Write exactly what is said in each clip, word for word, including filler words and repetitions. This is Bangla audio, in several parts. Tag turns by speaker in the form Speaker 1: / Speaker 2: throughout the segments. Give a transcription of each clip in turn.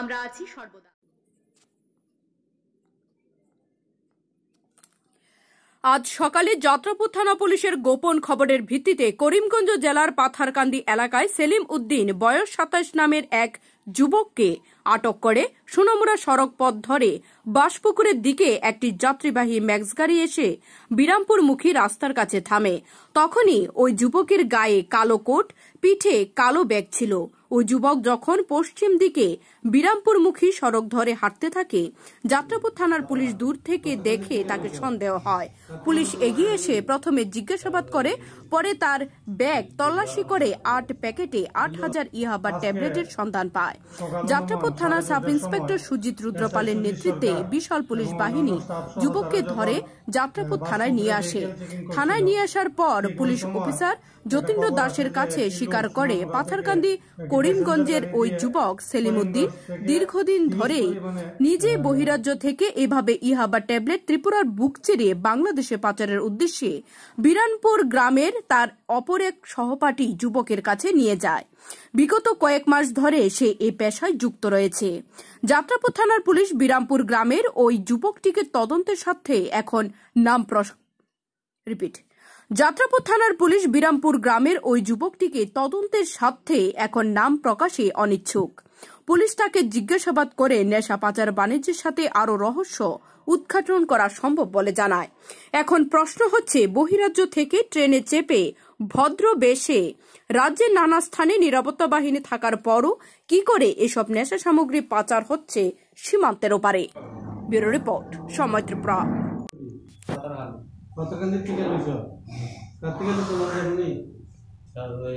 Speaker 1: আমরা আছি সর্বদা। আজ সকালে যাত্রাপুর থানা পুলিশের গোপন খবরের ভিত্তিতে করিমগঞ্জ জেলার পাথারকান্দি এলাকায় সেলিম উদ্দিন বয়স সাতাশ নামের এক যুবককে আটক করে সোনামুড়া সড়ক পথ ধরে বাসপুকুরের দিকে একটি যাত্রীবাহী ম্যাক্স গাড়ি এসে বিরামপুরমুখী রাস্তার কাছে থামে। তখনই ওই যুবকের গায়ে কালো কোট, পিঠে কালো ব্যাগ ছিল। ওই যুবক যখন পশ্চিম দিকে বিরামপুরমুখী সড়ক ধরে হাঁটতে থাকে, যাত্রাপুর থানার পুলিশ দূর থেকে দেখে তাকে সন্দেহ হয়। পুলিশ এগিয়ে এসে প্রথমে জিজ্ঞাসাবাদ করে, পরে তার ব্যাগ তল্লাশি করে আট প্যাকেটে আট হাজার ইয়াবা ট্যাবলেটের সন্ধান পায়। যাত্রাপুর থানার সাব ইন্সপেক্টর সুজিত রুদ্রপালের নেতৃত্বে বিশাল পুলিশ বাহিনী যুবককে ধরে যাত্রাপুর থানায় নিয়ে আসে। থানায় নিয়ে আসার পর পুলিশ অফিসার যতীন্দ্র দাসের কাছে স্বীকার করে পাথারকান্দি করিমগঞ্জের ওই যুবক সেলিম উদ্দিন দীর্ঘদিন ধরেই নিজে বহিরাজ্য থেকে এভাবে ইহাবা ট্যাবলেট ত্রিপুরার বুক চিরে বাংলাদেশে পাচারের উদ্দেশ্যে বিরানপুর গ্রামের তার অপর এক সহপাঠী যুবকের কাছে নিয়ে যায়। বিগত কয়েক মাস ধরে সে এই পেশায় যুক্ত রয়েছে। যাত্রাপুর থানার পুলিশ বিরামপুর গ্রামের ওই যুবকটিকে তদন্তের স্বার্থে এখন নাম রিপিট যাত্রাপুর থানার পুলিশ বিরামপুর গ্রামের ওই যুবকটিকে তদন্তের স্বার্থে এখন নাম প্রকাশে অনিচ্ছুক। পুলিশ তাকে জিজ্ঞাসাবাদ করে নেশা পাচার বাণিজ্যের সাথে আরও রহস্য উদ্ঘাটন করা সম্ভব বলে জানায়। এখন প্রশ্ন হচ্ছে, বহিরাজ্য থেকে ট্রেনে চেপে ভদ্র বেশে রাজ্যের নানা স্থানে নিরাপত্তা বাহিনী থাকার পরও কি করে এসব নেশা সামগ্রী পাচার হচ্ছে সীমান্তের ওপারে? ব্যুরো রিপোর্ট, সময় ত্রিপুরা।
Speaker 2: পাথারকান্দি থেকে লইছ কার থেকে লইছ মানে জানি
Speaker 3: স্যার ওই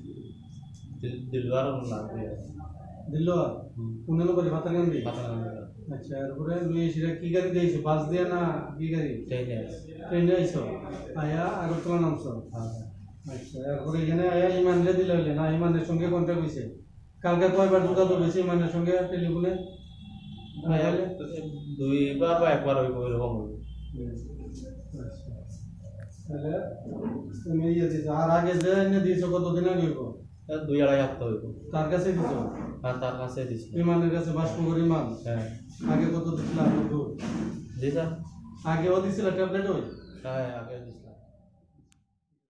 Speaker 3: দিলওয়ার না
Speaker 2: দিলওয়ার কোন লোক বলে পাথারকান্দি
Speaker 3: পাথারকান্দি।
Speaker 2: আচ্ছা এরপরে লই এসে কি গাড়ি দিয়েছো? বাস দিয়া না কি গাড়ি?
Speaker 3: ট্রেনে
Speaker 2: ট্রেনে আইছো আয়া আগরতলা নামছো?
Speaker 3: হ্যাঁ।
Speaker 2: আচ্ছা এরপরে এখানে আয়া ইমানরে দিলে হইলে না ইমানের সঙ্গে কন্টাক্ট হইছে? কালকে কয়বার যোগাযোগ হইছে ইমানের সঙ্গে টেলিফোনে?
Speaker 3: দুইবার বা একবার হইব এরকম।
Speaker 2: তাহলে তুমি ইয়ে দিয়েছো, আর আগে যে এনে দিয়েছো কতদিন আগে হইব?
Speaker 3: দুই আড়াই সপ্তাহ হইব।
Speaker 2: তার কাছে দিছো?
Speaker 3: হ্যাঁ তার কাছে দিছি।
Speaker 2: ইমানের কাছে বাসপুকুর ইমান?
Speaker 3: হ্যাঁ।
Speaker 2: আগে কত দিছিল?
Speaker 3: দিছা
Speaker 2: আগেও দিছিল ট্যাবলেট? ওই
Speaker 3: হ্যাঁ আগে দিছি।